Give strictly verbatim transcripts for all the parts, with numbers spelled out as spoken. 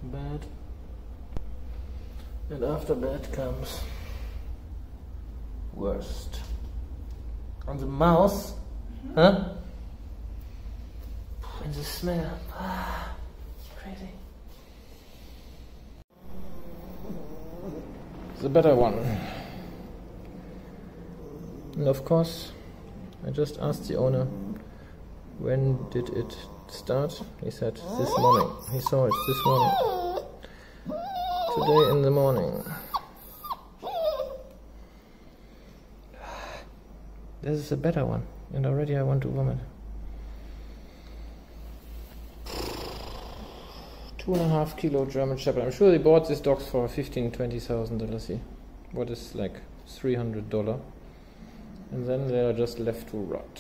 bad, and after bad comes worst. And the mouse, mm-hmm. huh? And the smell, ah, crazy. The better one. And of course, I just asked the owner, when did it start? He said this morning. He saw it this morning. Today in the morning. This is a better one, and already I want to vomit. Two and a half kilo German Shepherd. I'm sure they bought these dogs for fifteen, twenty thousand dollars. See, what is like three hundred dollars, and then they are just left to rot.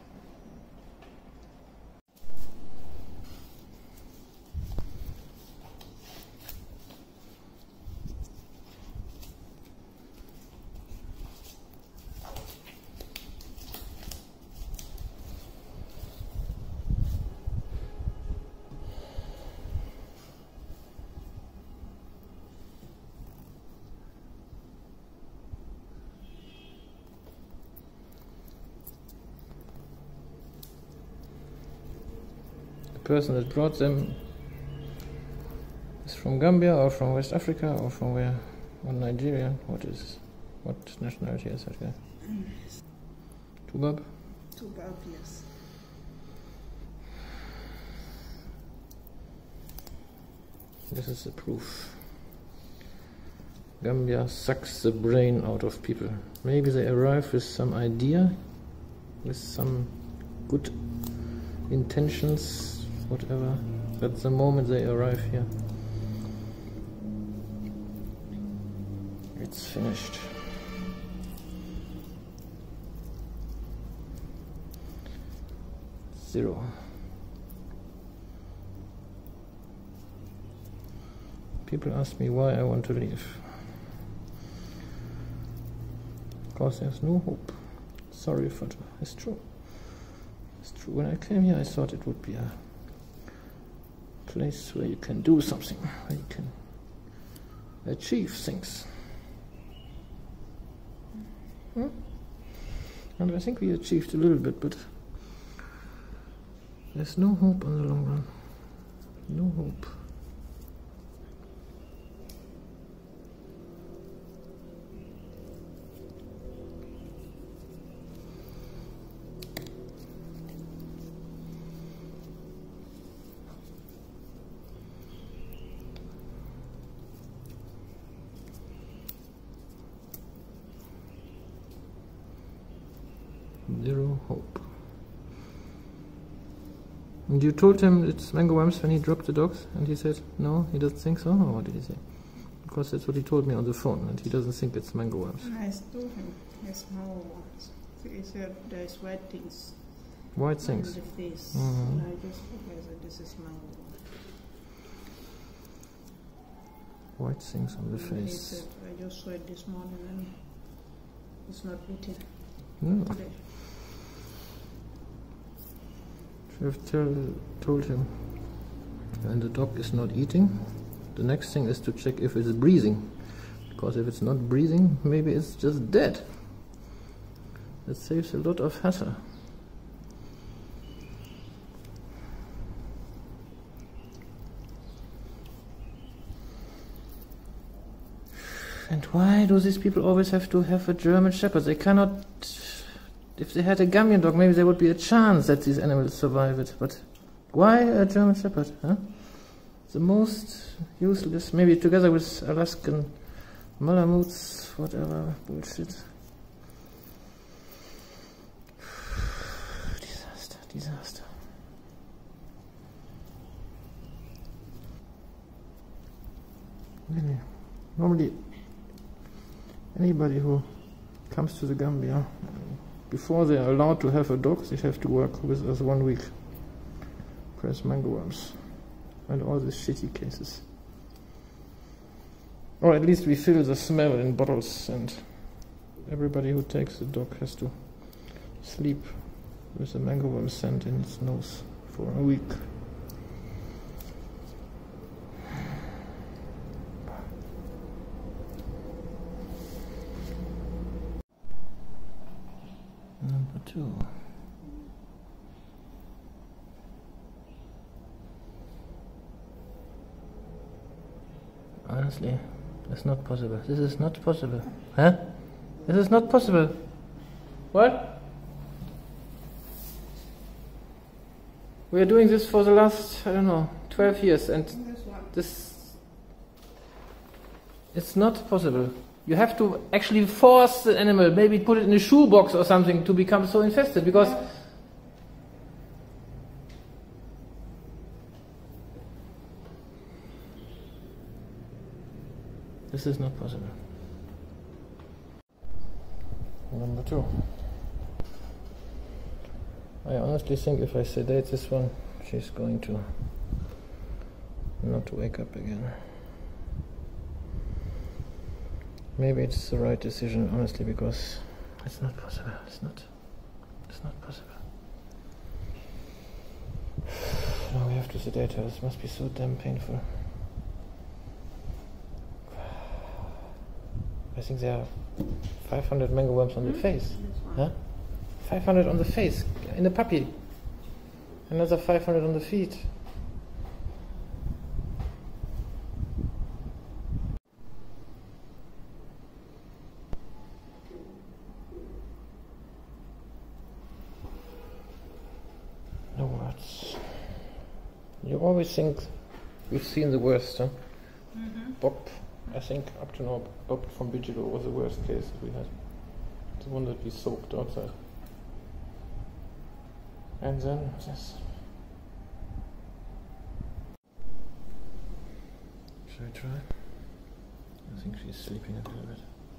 The person that brought them is from Gambia or from West Africa or from where? Or Nigeria? What is? What nationality is that guy? Tubab? Tubab, yes. This is the proof. Gambia sucks the brain out of people. Maybe they arrive with some idea, with some good intentions, whatever, but the moment they arrive here, it's finished. Zero. People ask me why I want to leave. Because there's no hope. Sorry for that. It's true. It's true. When I came here, I thought it would be a place where you can do something, where you can achieve things. Hmm? And I think we achieved a little bit, but there's no hope in the long run. No hope. Zero hope. And you told him it's mango worms when he dropped the dogs, and he said no, he doesn't think so. Or what did he say? Because that's what he told me on the phone, and he doesn't think it's mango worms. I told him it's mango worms. He said there's white things. White things. On the face. Mm-hmm. And I just I said this is mango worms. White things on the And face. he said I just saw it this morning and it's not eating No. today. You have tell, told him when the dog is not eating, the next thing is to check if it's breathing, because if it's not breathing, maybe it's just dead. That saves a lot of hassle. And why do these people always have to have a German Shepherd? They cannot. If they had a Gambian dog, maybe there would be a chance that these animals survive it. But why a German Shepherd? Huh? The most useless, maybe together with Alaskan Malamutes, whatever bullshit. Disaster, disaster. Really, normally anybody who comes to the Gambia, before they are allowed to have a dog, they have to work with us one week. Press mango worms. And all these shitty cases. Or at least we fill the smell in bottles, and everybody who takes the dog has to sleep with the mango worm scent in its nose for a week. two. Honestly, it's not possible. This is not possible. Huh? This is not possible. What? We are doing this for the last, I don't know, twelve years, and This one. this... It's not possible. You have to actually force the animal, maybe put it in a shoebox or something to become so infested, because... Yeah. This is not possible. Number two. I honestly think if I sedate this one, she's going to not wake up again. Maybe it's the right decision, honestly, because it's not possible. It's not. It's not possible. Now we have to sedate her. This must be so damn painful. I think there are five hundred mango worms on the face. This one. Huh? five hundred on the face, in the puppy. Another five hundred on the feet. No words. You always think we've seen the worst, huh? Mm-hmm. Bob, I think up to now, Bob from Bigelow was the worst case we had. The one that we soaked outside. And then this. Should I try? I think she's sleeping a little bit.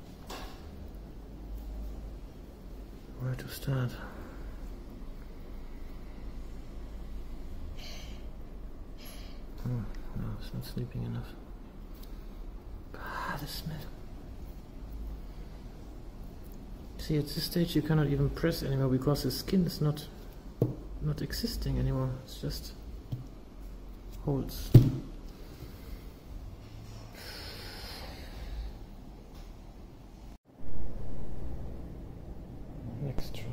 Where to start? Oh, no, it's not sleeping enough. Ah, the smell. See, at this stage you cannot even press anymore because the skin is not not existing anymore. It's just holes. Next try.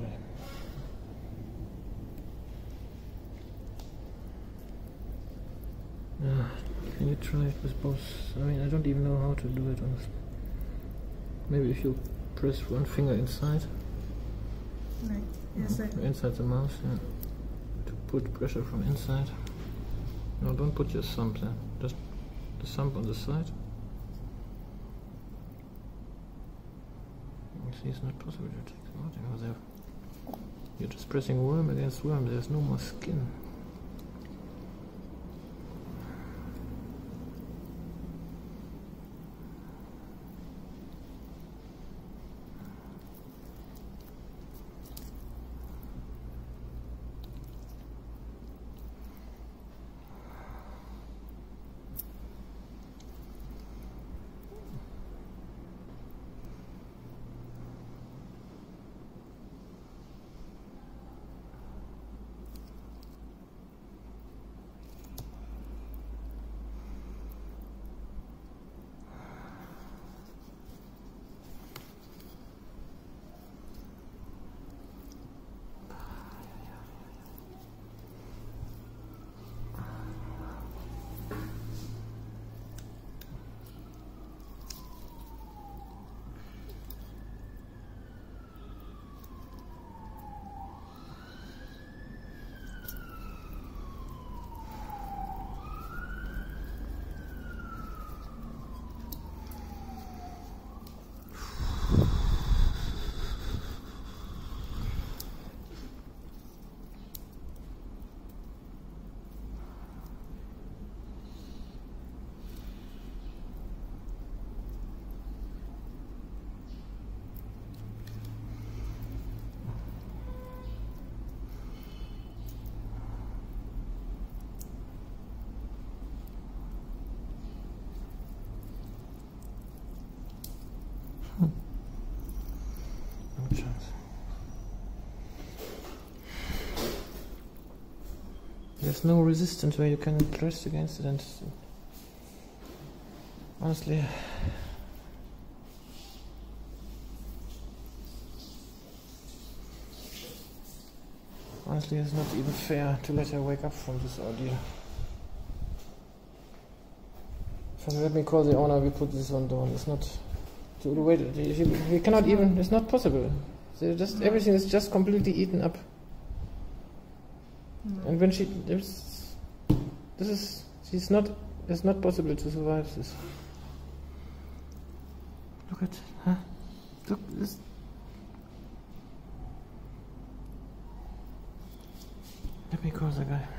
Uh, can you try it with both? I mean, I don't even know how to do it, honestly. Maybe if you press one finger inside, Like, yes, I- inside the mouth, yeah. To put pressure from inside. No, don't put your thumb there. Just the thumb on the side. You see, it's not possible to take them out. You know, they're- you're just pressing worm against worm. There's no more skin. No chance. There's no resistance where you can press against it, and honestly, Honestly, it's not even fair to let her wake up from this ordeal. So let me call the owner, we put this on down. It's not... To wait, we cannot even... It's not possible. They're just, No. everything is just completely eaten up. No. And when she... There's, this is... She's not... It's not possible to survive this. Look at... Huh? Look, this... Let me call the guy.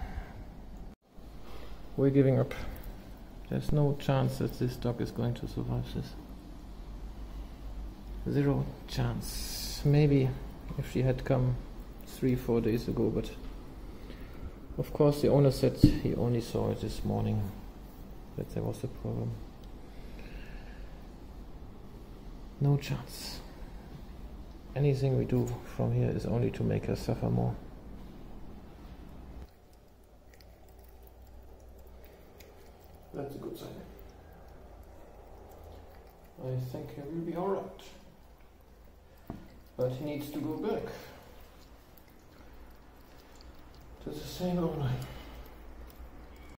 We're giving up. There's no chance that this dog is going to survive this. Zero chance. Maybe if she had come three, four days ago, but of course the owner said he only saw it this morning, that there was a problem. No chance. Anything we do from here is only to make her suffer more. That's a good sign. I think he will be alright. But he needs to go back to the same owner.